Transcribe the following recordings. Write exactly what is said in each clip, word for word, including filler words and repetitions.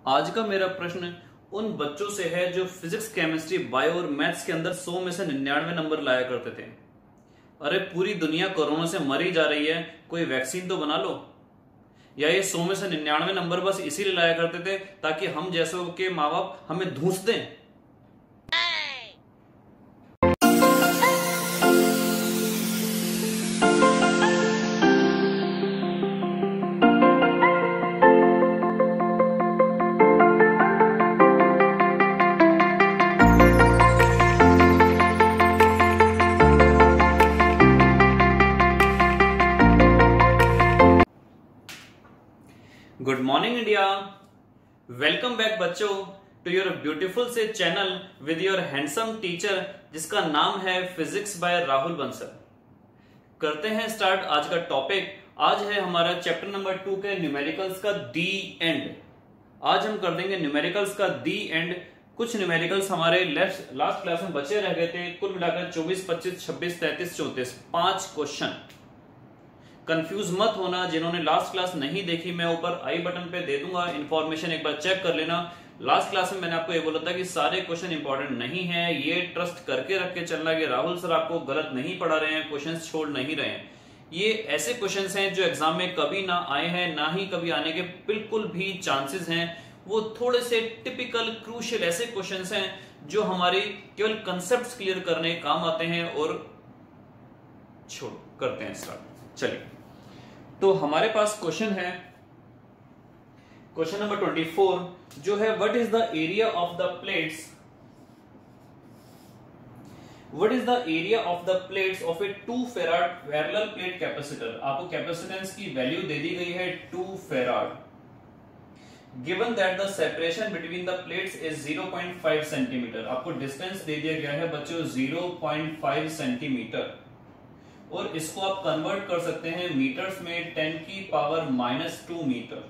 आज का मेरा प्रश्न उन बच्चों से है जो फिजिक्स, केमिस्ट्री, बायो और मैथ्स के अंदर सौ में से निन्यानवे नंबर लाया करते थे। अरे पूरी दुनिया कोरोना से मरी जा रही है, कोई वैक्सीन तो बना लो। या ये सौ में से निन्यानवे नंबर बस इसीलिए लाया करते थे ताकि हम जैसों के माँ बाप हमें धूस दें। Good morning India, welcome back बच्चों टू योर ब्यूटीफुल से channel with your handsome teacher जिसका नाम है फिजिक्स बाय राहुल बंसल। करते हैं स्टार्ट आज का टॉपिक। आज है हमारा चैप्टर नंबर टू के न्यूमेरिकल्स का दी एंड। आज हम कर देंगे न्यूमेरिकल्स का दी एंड। कुछ न्यूमेरिकल्स हमारे लास्ट क्लास में बचे रह गए थे, कुल मिलाकर चौबीस, पच्चीस, छब्बीस, तैंतीस, चौंतीस, पांच क्वेश्चन। कंफ्यूज मत होना, जिन्होंने लास्ट क्लास नहीं देखी मैं ऊपर आई बटन पे दे दूंगा, इंफॉर्मेशन एक बार चेक कर लेना। लास्ट क्लास में मैंने आपको ये बोला था कि सारे क्वेश्चन इंपॉर्टेंट नहीं है, ये ट्रस्ट करके रख के चलना कि राहुल सर आपको गलत नहीं पढ़ा रहे हैं, क्वेश्चंस छोड़ नहीं रहे हैं। ये ऐसे क्वेश्चंस हैं जो एग्जाम में कभी ना आए हैं, ना ही कभी आने के बिल्कुल भी चांसेस हैं। वो थोड़े से टिपिकल क्रूशियल ऐसे क्वेश्चंस हैं जो हमारे केवल कंसेप्ट क्लियर करने काम आते हैं। और छोड़ो, करते हैं स्टार्ट। चलिए, तो हमारे पास क्वेश्चन है, क्वेश्चन नंबर चौबीस जो है what is the area of the plates what is the area of the plates of a two farad parallel plate capacitor. आपको कैपेसिटेंस की वैल्यू दे दी गई है two farad. Given that the separation between the plates is zero point five centimetre. आपको distance दे दिया गया है बच्चों ज़ीरो पॉइंट फाइव सेंटीमीटर, और इसको आप कन्वर्ट कर सकते हैं मीटर्स में, टेन की पावर माइनस टू मीटर।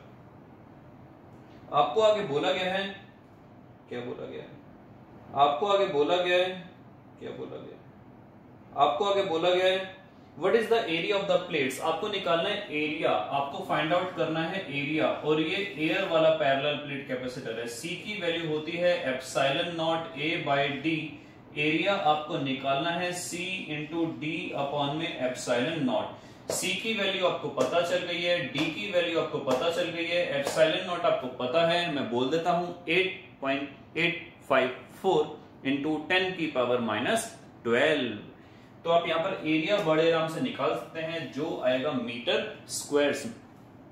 आपको आगे बोला गया है, क्या बोला गया है आपको आगे बोला गया है क्या बोला गया है आपको आगे बोला गया है what is the area of the plates. आपको निकालना है एरिया, आपको फाइंड आउट करना है एरिया। और ये एयर वाला पैरेलल प्लेट कैपेसिटर है। सी की वैल्यू होती है epsilon naught A by D. Area आपको निकालना है C इंटू डी अपॉन में एप्सिलॉन नॉट। C की वैल्यू आपको पता चल गई है, D की वैल्यू आपको पता चल गई है, एप्सिलॉन नॉट आपको पता है, मैं बोल देता हूं eight point eight five four into ten की पावर माइनस ट्वेल्व। तो आप यहां पर एरिया बड़े आराम से निकाल सकते हैं, जो आएगा मीटर स्क्वायर्स में।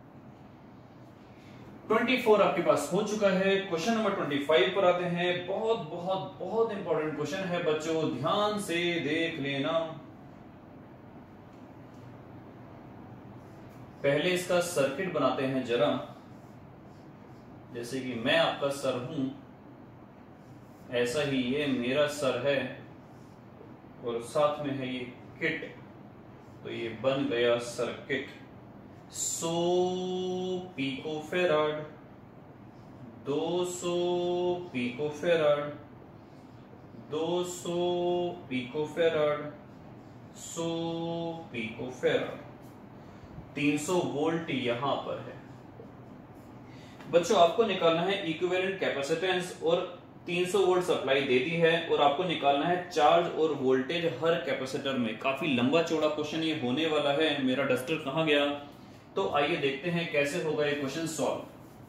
चौबीस आपके पास हो चुका है। क्वेश्चन नंबर पच्चीस पर आते हैं। बहुत बहुत बहुत इंपॉर्टेंट क्वेश्चन है बच्चों, ध्यान से देख लेना। पहले इसका सर्किट बनाते हैं जरा। जैसे कि मैं आपका सर हूं, ऐसा ही ये मेरा सर है और साथ में है ये किट, तो ये बन गया सर्किट। सौ पिकोफेराड, दो सौ पिकोफेराड, दो सौ पिकोफेराड, सौ पिकोफेराड, तीन सौ वोल्ट यहां पर है। बच्चों आपको निकालना है इक्विवेलेंट कैपेसिटेंस, और तीन सौ वोल्ट सप्लाई दे दी है, और आपको निकालना है चार्ज और वोल्टेज हर कैपेसिटर में। काफी लंबा चौड़ा क्वेश्चन ये होने वाला है। मेरा डस्टर कहां गया? तो आइए देखते हैं कैसे होगा ये क्वेश्चन सॉल्व।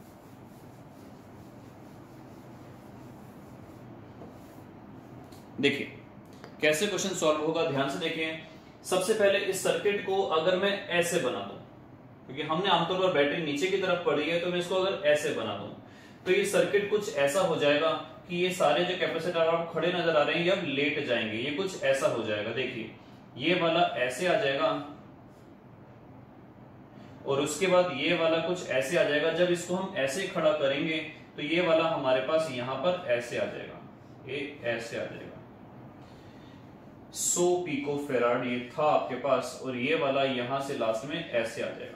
देखिए कैसे क्वेश्चन सॉल्व होगा, ध्यान से देखें। सबसे पहले इस सर्किट को अगर मैं ऐसे बना दूं, क्योंकि हमने आमतौर पर बैटरी नीचे की तरफ पड़ी है, तो मैं इसको अगर ऐसे बना दूं तो ये सर्किट कुछ ऐसा हो जाएगा कि ये सारे जो कैपेसिटर आपको खड़े नजर आ रहे हैं ये अब लेट जाएंगे। ये कुछ ऐसा हो जाएगा, देखिए ये वाला ऐसे आ जाएगा, और उसके बाद ये वाला कुछ ऐसे आ जाएगा। जब इसको हम ऐसे खड़ा करेंगे तो ये वाला हमारे पास यहां पर ऐसे आ जाएगा, ये ऐसे आ जाएगा। सौ पिको फेराड ये था आपके पास, और ये वाला यहां से लास्ट में ऐसे आ जाएगा,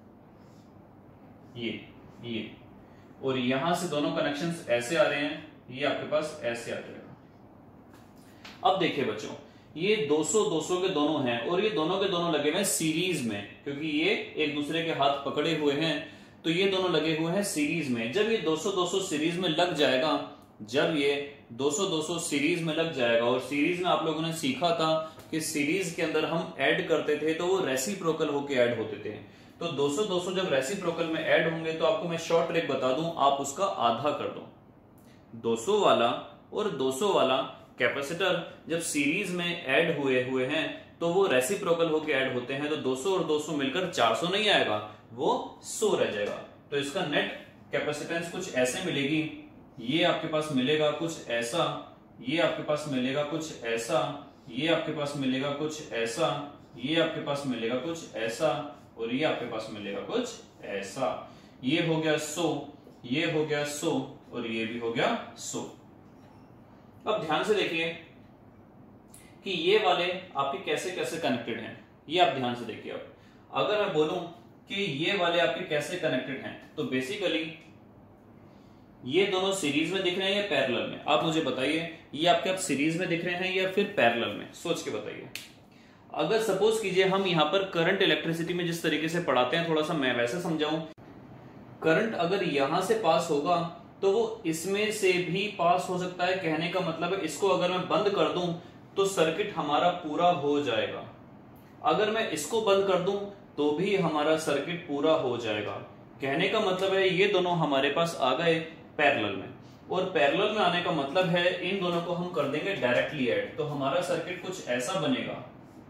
ये ये और यहां से दोनों कनेक्शंस ऐसे आ रहे हैं, ये आपके पास ऐसे आ जाएगा। अब देखिए बच्चों, ये दो सौ दो सौ के दोनों हैं और ये दोनों के दोनों लगे हुए हैं सीरीज में, क्योंकि ये एक दूसरे के हाथ पकड़े हुए हैं। तो ये दोनों लगे हुए हैं सीरीज में। जब ये दो सौ दो सौ सीरीज में लग जाएगा, जब ये दो सौ दो सौ सीरीज में लग जाएगा, और सीरीज में आप लोगों ने सीखा था कि सीरीज के अंदर हम ऐड करते थे तो वो रेसिप्रोकल होके ऐड होते थे। तो दो सौ दो सौ जब रेसिप्रोकल में ऐड होंगे तो आपको मैं शॉर्ट ट्रिक बता दूं, आप उसका आधा कर दो। दो सौ वाला और दो सौ वाला कैपेसिटर जब सीरीज में ऐड हुए हुए हैं तो वो रेसिप्रोकल होके ऐड होते हैं, तो दो सौ और दो सौ मिलकर चार सौ नहीं आएगा, वो सौ रह जाएगा। तो इसका नेट कैपेसिटेंस कुछ ऐसे मिलेगी, ये आपके पास मिलेगा कुछ ऐसा, ये आपके पास मिलेगा कुछ ऐसा, ये आपके पास मिलेगा कुछ ऐसा, ये आपके पास मिलेगा कुछ ऐसा, और ये आपके पास मिलेगा कुछ ऐसा। ये हो गया सौ, ये हो गया सौ, और ये भी हो गया सौ। अब ध्यान से देखिए कि ये वाले आपके कैसे कैसे कनेक्टेड हैं, ये आप ध्यान से देखिए। अब अगर मैं बोलूं कि ये वाले आपके कैसे कनेक्टेड हैं, तो बेसिकली ये दोनों सीरीज में दिख रहे हैं या पैरेलल में, आप मुझे बताइए। ये आपके आप सीरीज में दिख रहे हैं या फिर पैरेलल में, सोच के बताइए। अगर सपोज कीजिए हम यहां पर करंट इलेक्ट्रिसिटी में जिस तरीके से पढ़ाते हैं, थोड़ा सा मैं वैसे समझाऊं। करंट अगर यहां से पास होगा तो वो इसमें से भी पास हो सकता है। कहने का मतलब है इसको अगर मैं बंद कर दूं तो सर्किट हमारा पूरा हो जाएगा, अगर मैं इसको बंद कर दूं तो भी हमारा सर्किट पूरा हो जाएगा। कहने का मतलब है ये दोनों हमारे पास आ गए पैरेलल में, और पैरेलल में आने का मतलब है इन दोनों को हम कर देंगे डायरेक्टली ऐड, तो हमारा सर्किट कुछ ऐसा बनेगा।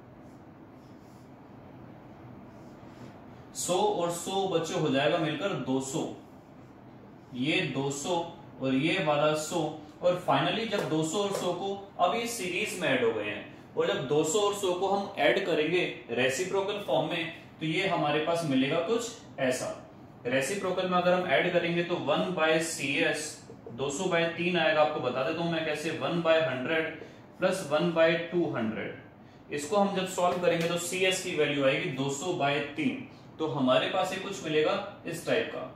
सौ और सौ बच्चों हो जाएगा मिलकर दो सौ, ये दो सौ और ये वाला सौ, और फाइनली जब दो सौ और सौ को, अब ये सीरीज में ऐड हो गए हैं, और जब दो सौ और सौ को हम ऐड करेंगे रेसिप्रोकल फॉर्म में तो ये हमारे पास मिलेगा कुछ ऐसा। रेसिप्रोकल में अगर हम ऐड करेंगे तो वन बाय सी एस, दो सौ बाय तीन आएगा। आपको बता देता हूं मैं कैसे, one by hundred plus one by two hundred. इसको हम जब सॉल्व करेंगे तो सी एस की वैल्यू आएगी दो सौ बाय तीन, तो हमारे पास ये कुछ मिलेगा इस टाइप का।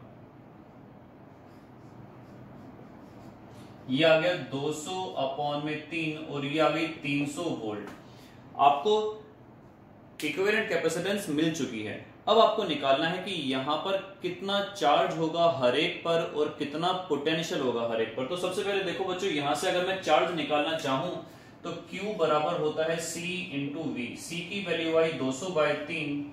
ये आ गया दो सौ अपॉन में तीन, और ये आ गई तीन सौ वोल्ट। आपको इक्विवेलेंट कैपेसिटेंस मिल चुकी है। अब आपको निकालना है कि यहां पर कितना चार्ज होगा हर एक पर और कितना पोटेंशियल होगा हर एक पर। तो सबसे पहले देखो बच्चों, यहां से अगर मैं चार्ज निकालना चाहूं तो Q बराबर होता है C इंटू वी। सी की वैल्यू आई दो सौ बाय तीन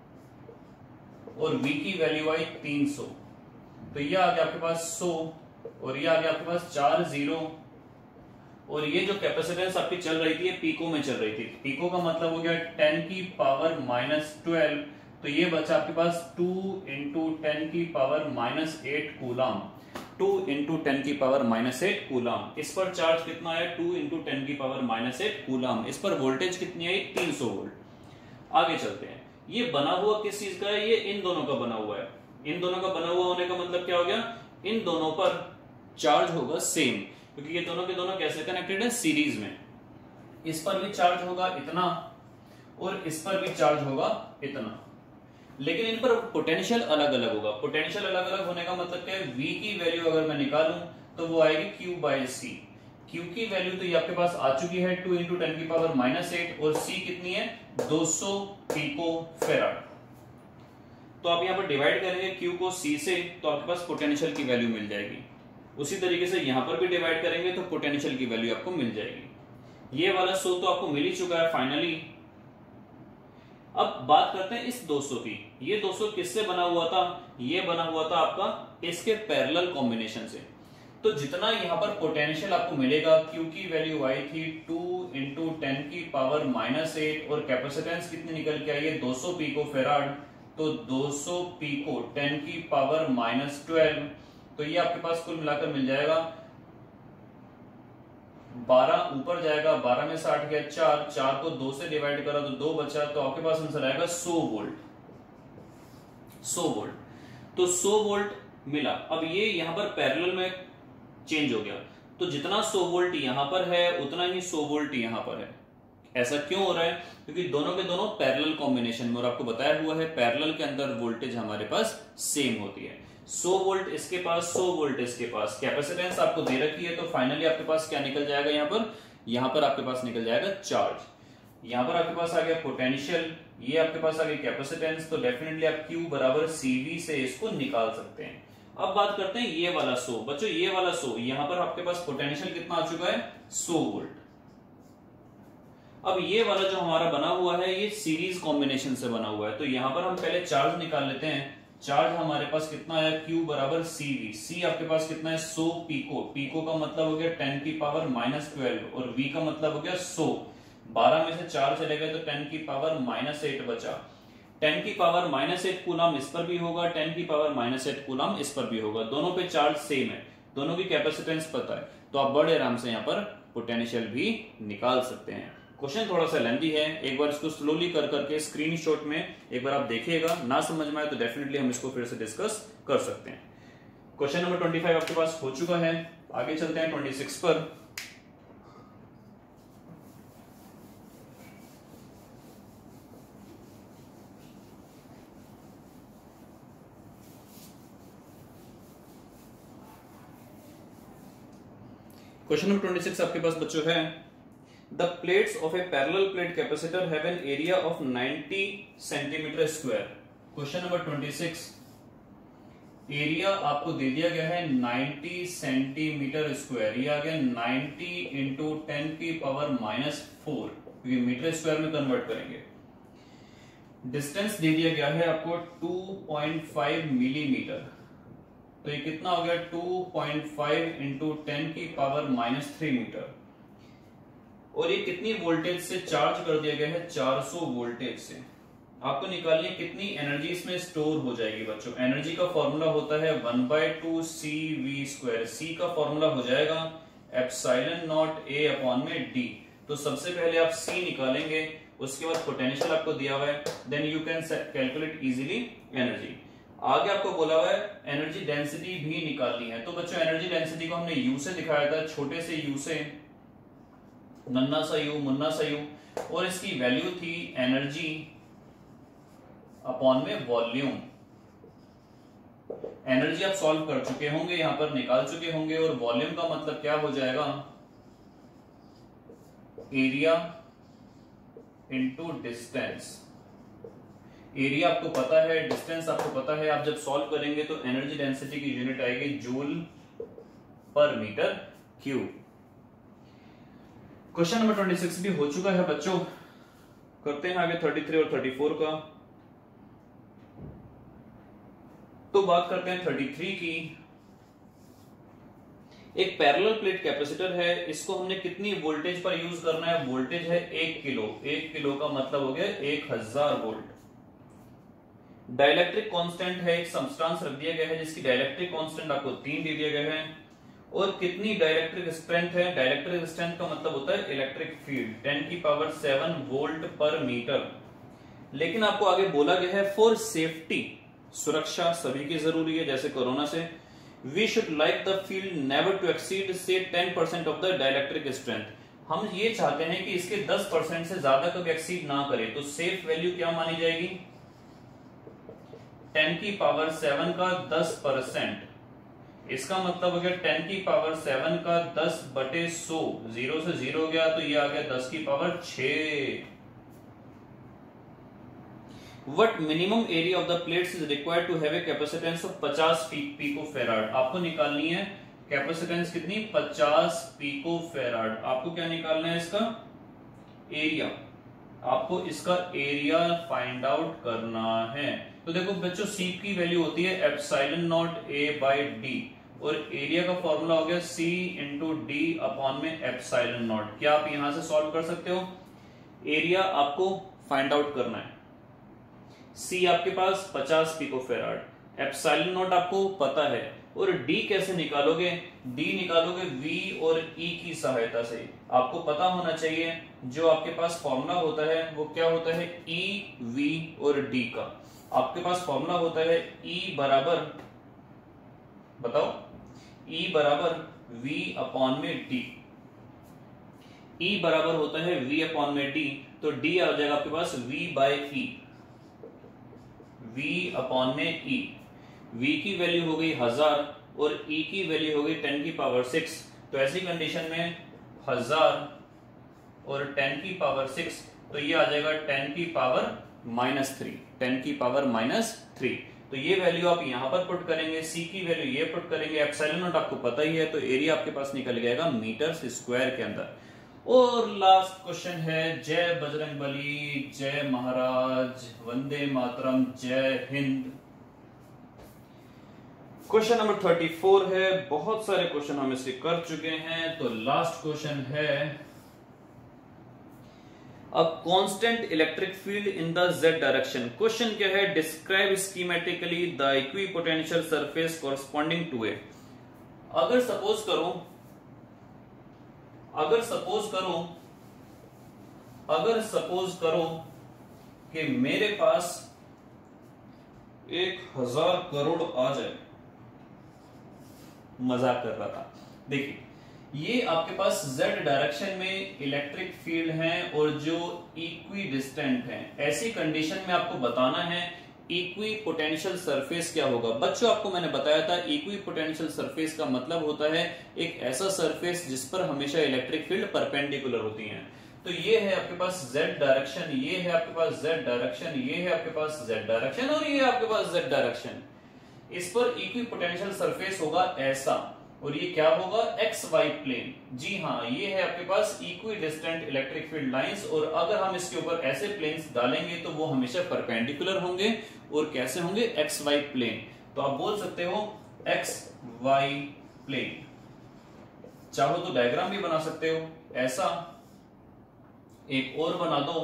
और V की वैल्यू आई तीन सौ, तो ये आ गया आपके पास सौ, और ये आ गया आपके पास चार जीरो, और ये जो कैपेसिटेंस आपकी चल रही थी ये पीको में चल रही थी। पीको का मतलब हो गया टेन की पावर माइनस ट्वेल्व, तो ये बचा आपके पास टू इंटू टेन की power minus eight coulomb. Two into ten की पावर माइनस एट कूलाम। इस पर चार्ज कितना आया, टू इंटू टेन की पावर माइनस एट कूलाम। इस पर वोल्टेज कितनी आई, तीन सौ वोल्ट। आगे चलते हैं। ये बना हुआ किस चीज का है, ये इन दोनों का बना हुआ है। इन दोनों का बना हुआ होने का मतलब क्या हो गया, इन दोनों पर चार्ज होगा सेम, क्योंकि ये दोनों के दोनों कैसे कनेक्टेड है, सीरीज में। इस पर भी चार्ज होगा इतना और इस पर भी चार्ज होगा इतना, लेकिन इन पर पोटेंशियल अलग अलग होगा। पोटेंशियल अलग अलग होने का मतलब क्या है, V की वैल्यू अगर मैं निकालूं तो वो आएगी Q बाय सी। Q की वैल्यू तो ये आपके पास आ चुकी है टू इंटू टेन की पावर माइनस एट, और C कितनी है, दो सौ पिको फेराड। तो आप यहाँ पर डिवाइड करेंगे Q को C से, तो आपके पास पोटेंशियल की वैल्यू मिल जाएगी। उसी तरीके से यहां पर भी डिवाइड करेंगे तो पोटेंशियल की वैल्यू आपको मिल जाएगी। ये वाला सौ तो आपको मिल ही चुका है फाइनली। अब बात करते हैं इस दो सौ की। ये दो सौ किससे बना हुआ था, ये बना हुआ था आपका इसके पैरेलल कॉम्बिनेशन से। तो जितना यहां पर पोटेंशियल आपको मिलेगा, Q की वैल्यू आई थी टू इंटू टेन की पावर माइनस एट, और कैपेसिटेंस कितनी निकल के आई है, दो सौ पिको फेराड। तो दो सौ पिको टेन की पावर माइनस ट्वेल्व, तो ये आपके पास कुल मिलाकर मिल जाएगा बारह, ऊपर जाएगा बारह में साठ गया चार, चार को दो से डिवाइड करा तो दो बचा, तो आपके पास आंसर आएगा सौ वोल्ट। सौ वोल्ट, तो सौ वोल्ट मिला। अब ये यहां पर पैरेलल में चेंज हो गया, तो जितना सौ वोल्ट यहां पर है उतना ही सौ वोल्ट यहां पर है। ऐसा क्यों हो रहा है, क्योंकि दोनों के दोनों पैरेलल कॉम्बिनेशन में, और आपको बताया हुआ है पैरेलल के अंदर वोल्टेज हमारे पास सेम होती है। सौ वोल्ट इसके पास, सौ वोल्ट इसके पास, कैपेसिटेंस आपको दे रखी है, तो फाइनली आपके पास क्या निकल जाएगा, यहां पर यहां पर आपके पास निकल जाएगा चार्ज। यहां पर आपके पास आ गया पोटेंशियल, ये आपके पास आ गई कैपेसिटेंस, तो डेफिनेटली आप Q बराबर सीवी से इसको निकाल सकते हैं। अब बात करते हैं ये वाला सौ। बच्चों ये वाला सौ, यहां पर आपके पास पोटेंशियल कितना आ चुका है, सौ वोल्ट। अब ये वाला जो हमारा बना हुआ है ये सीरीज कॉम्बिनेशन से बना हुआ है, तो यहां पर हम पहले चार्ज निकाल लेते हैं। चार्ज हमारे पास कितना आया, Q बराबर सीवी। सी आपके पास कितना है, सौ पीको। पीको का मतलब हो गया टेन की पावर माइनस ट्वेल्व, और V का मतलब हो गया सौ। बारह में से चार चले गए तो टेन की पावर माइनस एट बचा। टेन की पावर माइनस एट कूलम इस पर भी होगा, टेन की पावर माइनस एट कूलम इस पर भी होगा। दोनों पे चार्ज सेम है, दोनों की कैपेसिटेंस पता है, तो आप बड़े आराम से यहाँ पर पोटेंशियल भी निकाल सकते हैं। क्वेश्चन थोड़ा सा लेंथी है, एक बार इसको स्लोली कर करके स्क्रीनशॉट में एक बार आप देखिएगा, ना समझ में आए तो डेफिनेटली हम इसको फिर से डिस्कस कर सकते हैं। क्वेश्चन नंबर ट्वेंटी फाइव आपके पास हो चुका है, आगे चलते हैं ट्वेंटी सिक्स पर। क्वेश्चन नंबर ट्वेंटी सिक्स आपके पास बच्चों है, the plates of a parallel plate capacitor have an area of ninety centimetre square. Question number twenty six, area आपको दे दिया गया है नाइंटी सेंटीमीटर स्क्वायर। ये आ गया नाइंटी इंटू टेन की पावर माइनस फोर, ये मीटर स्क्वायर में कन्वर्ट करेंगे। डिस्टेंस दे दिया गया है आपको टू पॉइंट फाइव मिलीमीटर, तो ये कितना हो गया, two point five into ten की पावर माइनस थ्री मीटर। और ये कितनी वोल्टेज से चार्ज कर दिया गया है, चार सौ वोल्टेज से। आपको निकालनी है कितनी एनर्जी इसमें स्टोर हो जाएगी। बच्चों एनर्जी का फॉर्मूला होता है one by two C V square. C का फॉर्मूला हो जाएगा एप्सिलॉन नॉट ए अपॉन में डी। तो सबसे पहले आप सी निकालेंगे, उसके बाद पोटेंशियल आपको दिया हुआ है, then you can calculate easily energy. आगे आपको बोला हुआ है एनर्जी डेंसिटी भी निकालनी है। तो बच्चों एनर्जी डेंसिटी को हमने यू से दिखाया था, छोटे से यू से, नन्ना सा यू, मुन्ना सा यू, और इसकी वैल्यू थी एनर्जी अपॉन में वॉल्यूम। एनर्जी आप सॉल्व कर चुके होंगे, यहां पर निकाल चुके होंगे, और वॉल्यूम का मतलब क्या हो जाएगा, एरिया इनटू डिस्टेंस। एरिया आपको पता है, डिस्टेंस आपको पता है, आप जब सॉल्व करेंगे तो एनर्जी डेंसिटी की यूनिट आएगी जूल पर metre cube. Question number twenty six भी हो चुका है बच्चों, करते हैं आगे थर्टी थ्री और थर्टी फोर का। तो बात करते हैं थर्टी थ्री की। एक पैरेलल प्लेट कैपेसिटर है, इसको हमने कितनी वोल्टेज पर यूज करना है, वोल्टेज है एक किलो। एक किलो का मतलब हो गया एक हजार वोल्ट। डाइलेक्ट्रिक कांस्टेंट है, एक सब्सटेंस रख दिया गया है जिसकी डाइलेक्ट्रिक कांस्टेंट आपको तीन दे दिया गया है। और कितनी डाइलेक्ट्रिक स्ट्रेंथ है, डाइलेक्ट्रिक स्ट्रेंथ का मतलब होता है इलेक्ट्रिक फील्ड, टेन की पावर सेवन वोल्ट पर मीटर। लेकिन आपको आगे बोला गया है फॉर सेफ्टी, सुरक्षा सभी की जरूरी है जैसे कोरोना से, we should like the field never to exceed say ten percent of the dielectric strength. हम ये चाहते हैं कि इसके दस परसेंट से ज्यादा कभी एक्सीड ना करे, तो सेफ वैल्यू क्या मानी जाएगी, टेन की पावर सेवन का दस परसेंट। इसका मतलब हो गया टेन की पावर सेवन का दस बटे सौ, जीरो से जीरो गया तो ये आ गया दस की पावर छह। What minimum area of the plates is required to have a capacitance of पचास पिको फेराड। आपको निकालनी है कैपेसिटेंस कितनी, पचास पिको फेराड। आपको क्या निकालना है, इसका एरिया, आपको इसका एरिया फाइंड आउट करना है। तो देखो बच्चों C की वैल्यू होती है epsilon naught A by D, और एरिया का फॉर्मूला हो गया C इंटू डी अपॉन में एप्सिलॉन नॉट। क्या आप यहां से सॉल्व कर सकते हो, एरिया आपको फाइंड आउट करना है। C आपके पास पचास पिको फेराड, एप्सिलॉन नॉट आपको पता है, और D कैसे निकालोगे, D निकालोगे V और E की सहायता से। आपको पता होना चाहिए जो आपके पास फॉर्मूला होता है वो क्या होता है, E, V और D का। आपके पास फॉर्मूला होता है E बराबर, बताओ, E बराबर V अपॉन में D। E बराबर होता है V अपॉन में D, तो D आ जाएगा आपके पास V by E, V upon में E। V की वैल्यू हो गई हजार और E की वैल्यू हो गई टेन की पावर सिक्स। तो ऐसी कंडीशन में हजार और टेन की पावर सिक्स, तो ये आ जाएगा टेन की पावर माइनस थ्री, टेन की पावर माइनस थ्री। तो ये वैल्यू आप यहां पर पुट करेंगे, सी की वैल्यू ये पुट करेंगे, एप्सिलॉन नॉट आपको पता ही है, तो एरिया आपके पास निकल जाएगा मीटर्स स्क्वायर के अंदर। और लास्ट क्वेश्चन है, जय बजरंगबली, जय महाराज, वंदे मातरम, जय हिंद। क्वेश्चन नंबर थर्टी फोर है, बहुत सारे क्वेश्चन हम इसके कर चुके हैं, तो लास्ट क्वेश्चन है, a constant electric field in the Z direction. क्वेश्चन क्या है, describe schematically the equipotential surface corresponding to A. अगर सपोज करो अगर सपोज करो अगर सपोज करो कि मेरे पास एक हजार करोड़ आ जाए, मजाक कर रहा था। देखिए, ये आपके पास z डायरेक्शन में इलेक्ट्रिक फील्ड है और जो इक्वी डिस्टेंट है, ऐसी कंडीशन में आपको बताना है इक्वी पोटेंशियल सरफेस क्या होगा। बच्चों, आपको मैंने बताया था इक्वी पोटेंशियल सरफेस का मतलब होता है एक ऐसा सरफेस जिस पर हमेशा इलेक्ट्रिक फील्ड परपेंडिकुलर होती है। तो ये है आपके पास z डायरेक्शन, ये है आपके पास z डायरेक्शन, ये है आपके पास z डायरेक्शन और ये है आपके पास z डायरेक्शन। इस पर इक्वी पोटेंशियल सरफेस होगा ऐसा, और ये क्या होगा, एक्स वाई प्लेन। जी हाँ, ये है आपके पास equidistant electric field lines, और अगर हम इसके ऊपर ऐसे प्लेन्स डालेंगे तो वो हमेशा परपेंडिकुलर होंगे, और कैसे होंगे, एक्स वाई प्लेन। तो आप बोल सकते हो एक्स वाई प्लेन। चाहो तो डायग्राम भी बना सकते हो, ऐसा एक और बना दो।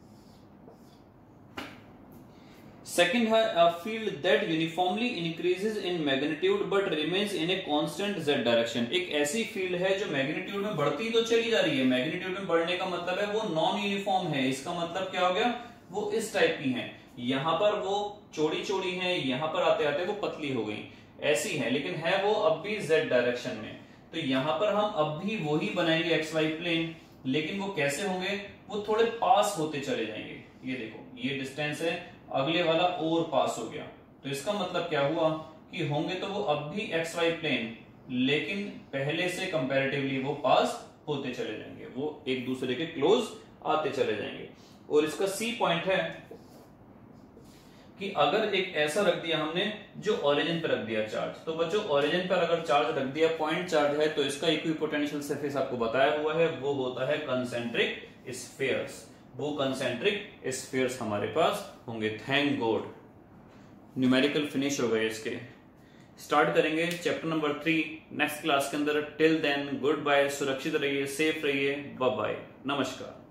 सेकंड है, a field that uniformly increases in magnitude but remains in a constant z direction। एक ऐसी फील्ड है जो मैग्नीट्यूड में बढ़ती तो चली जा रही है, मैग्नीट्यूड में बढ़ने का मतलब है वो नॉन यूनिफॉर्म है। इसका मतलब क्या हो गया, वो इस टाइप की है, यहां पर वो चौड़ी चौड़ी है, यहां पर आते आते वो पतली हो गई, ऐसी है, लेकिन है वो अब भी z डायरेक्शन में। तो यहां पर हम अब भी वही बनाएंगे एक्स वाई प्लेन, लेकिन वो कैसे होंगे, वो थोड़े पास होते चले जाएंगे। ये देखो, ये डिस्टेंस है, अगले वाला और पास हो गया, तो इसका मतलब क्या हुआ कि होंगे तो वो अब भी एक्स वाई प्लेन, लेकिन पहले से कंपैरेटिवली वो पास होते चले जाएंगे, वो एक दूसरे के क्लोज आते चले जाएंगे। और इसका सी पॉइंट है कि अगर एक ऐसा रख दिया हमने जो ओरिजिन पर रख दिया चार्ज, तो बच्चों ओरिजिन पर अगर चार्ज रख दिया, पॉइंट चार्ज है, तो इसका इक्विपोटेंशियल सरफेस आपको बताया हुआ है, वो होता है कंसेंट्रिक स्फीयर्स। वो कंसेंट्रिक स्फीयर्स हमारे पास होंगे। थैंक गॉड, न्यूमेरिकल फिनिश हो गए इसके। स्टार्ट करेंगे chapter number three next class के अंदर। टिल देन गुड बाय, सुरक्षित रहिए, सेफ रहिए, बाय बाय, नमस्कार।